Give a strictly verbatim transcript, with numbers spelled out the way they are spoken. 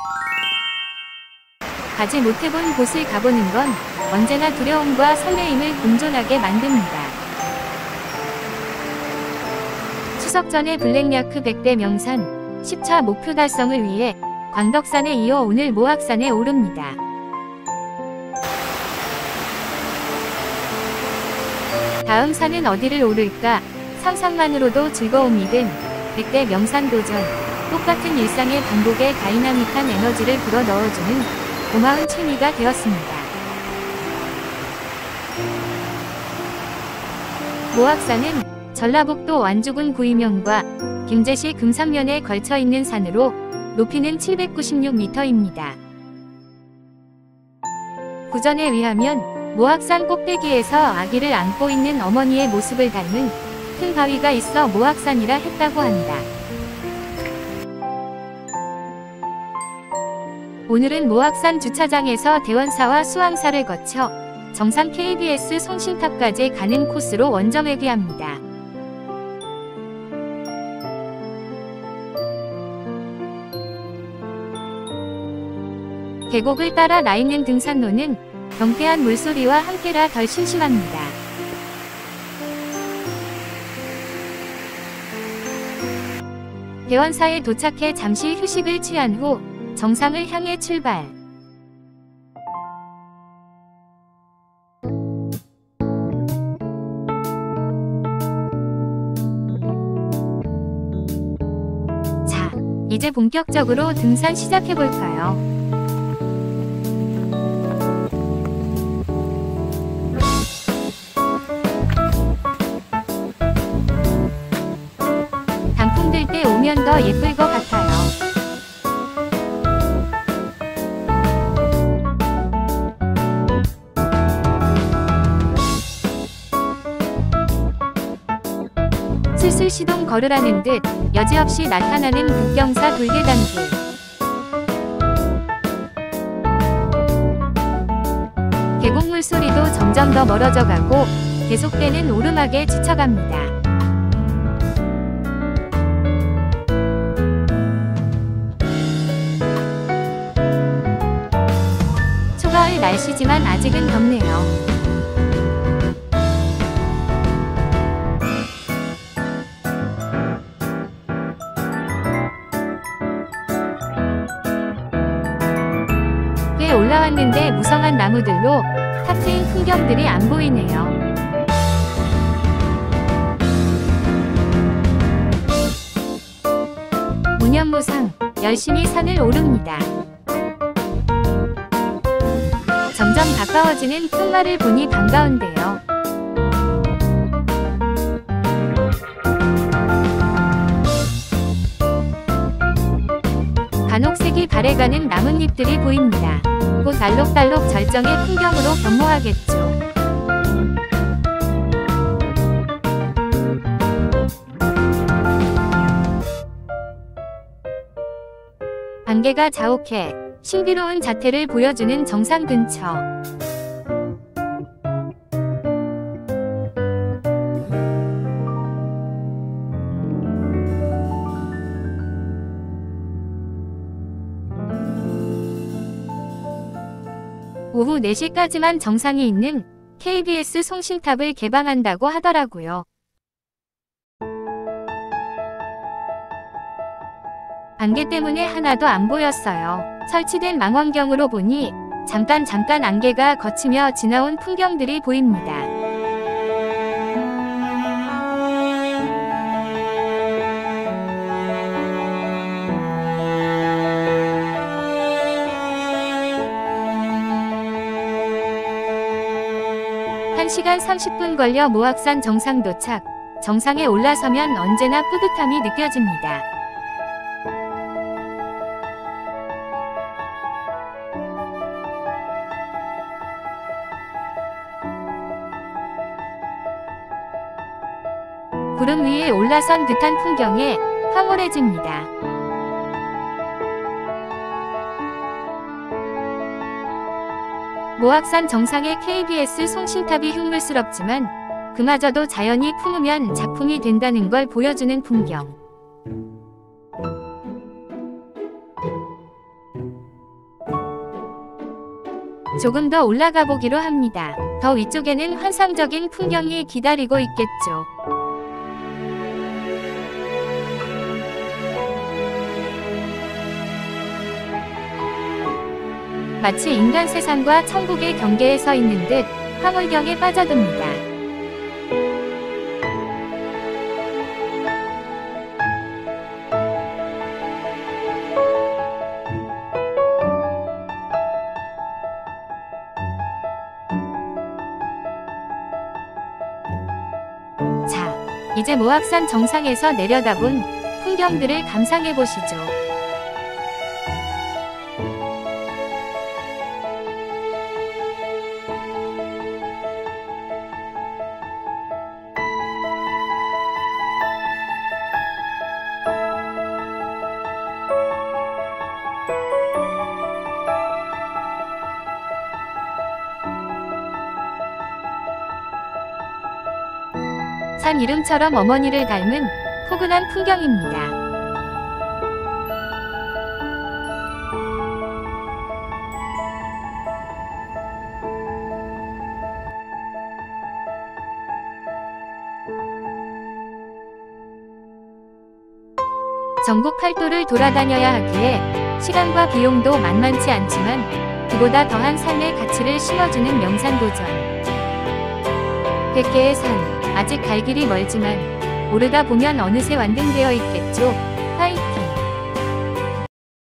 가지 못해본 곳을 가보는 건 언제나 두려움과 설레임을 공존하게 만듭니다. 추석 전에 블랙야크 백대 명산 십 차 목표 달성을 위해 광덕산에 이어 오늘 모악산에 오릅니다. 다음 산은 어디를 오를까? 상상만으로도 즐거움이든 백대 명산 도전, 똑같은 일상의 반복에 다이나믹한 에너지를 불어넣어주는 고마운 취미가 되었습니다. 모악산은 전라북도 완주군 구이명과 김제시 금산면에 걸쳐있는 산으로 높이는 칠백구십육 미터입니다. 구전에 의하면 모악산 꼭대기에서 아기를 안고 있는 어머니의 모습을 닮은 큰 바위가 있어 모악산이라 했다고 한다. 오늘은 모악산 주차장에서 대원사와 수왕사를 거쳐 정상 케이비에스 송신탑까지 가는 코스로 원점회귀합니다. 계곡을 따라 나있는 등산로는 경쾌한 물소리와 함께라 덜 심심합니다. 대원사에 도착해 잠시 휴식을 취한 후 정상을 향해 출발. 자, 이제 본격적으로 등산 시작해볼까요? 단풍 들 때 오면 더 예쁠 것 같아요. 슬슬 시동 걸으라는 듯 여지없이 나타나는 국경사 돌계단길. 계곡 물소리도 점점 더 멀어져 가고 계속되는 오르막에 지쳐갑니다. 초가을 날씨지만 아직은 덥네요. 꽤 올라왔는데 무성한 나무들로 탁 트인 풍경들이 안 보이네요. 무념무상 열심히 산을 오릅니다. 점점 가까워지는 푯말을 보니 반가운데요. 간혹색이 바래가는 나뭇잎들이 보입니다. 곧 알록달록 절정의 풍경으로 변모하겠죠. 안개가 자욱해 신비로운 자태를 보여주는 정상 근처. 오후 네 시까지만 정상이 있는 케이비에스 송신탑을 개방한다고 하더라고요. 안개 때문에 하나도 안 보였어요. 설치된 망원경으로 보니 잠깐 잠깐 안개가 걷히며 지나온 풍경들이 보입니다. 한 시간 삼십 분 걸려 모악산 정상 도착. 정상에 올라서면 언제나 뿌듯함이 느껴집니다. 구름 위에 올라선 듯한 풍경에 황홀해집니다. 모악산 정상의 케이비에스 송신탑이 흉물스럽지만 그마저도 자연이 품으면 작품이 된다는 걸 보여주는 풍경. 조금 더 올라가 보기로 합니다. 더 위쪽에는 환상적인 풍경이 기다리고 있겠죠. 마치 인간 세상과 천국의 경계에 서 있는 듯 황홀경에 빠져듭니다. 자, 이제 모압산 정상에서 내려다본 풍경들을 감상해보시죠. 산 이름처럼 어머니를 닮은 포근한 풍경입니다. 전국 팔도를 돌아다녀야 하기에 시간과 비용도 만만치 않지만 그보다 더한 삶의 가치를 심어주는 명산도전. 백 개의 산, 아직 갈 길이 멀지만 오르다 보면 어느새 완등되어 있겠죠. 화이팅!